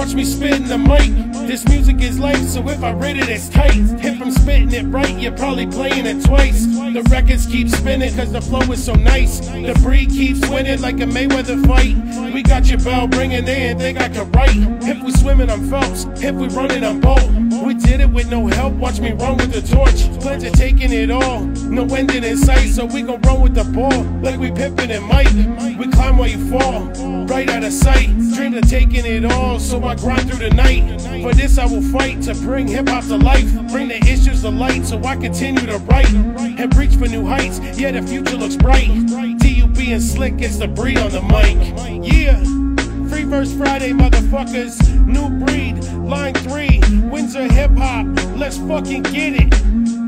watch me spitting the mic. This music is life, so if I read it, it's tight. If I'm spitting it right, you're probably playing it twice. The records keep spinning cause the flow is so nice. The breed keeps winning like a Mayweather fight. We got your bell ringing, they ain't think I could write. If we swimming, I'm Phelps. If we running, I'm Bolt. We did it with no help, watch me run with the torch. Pledge of taking it all, no ending in sight. So we gon' run with the ball, like we Pippin and Mike. We climb while you fall, right out of sight. Dream of taking it all, so I grind through the night. For this I will fight, to bring hip-hop to life. Bring the issues to light, so I continue to write. And reach for new heights, yeah the future looks bright. D.U.B. and Slick, it's the breed on the mic. Yeah, Free Verse Friday, motherfuckers. New breed, line 3, Windsor hip hop. Let's fucking get it.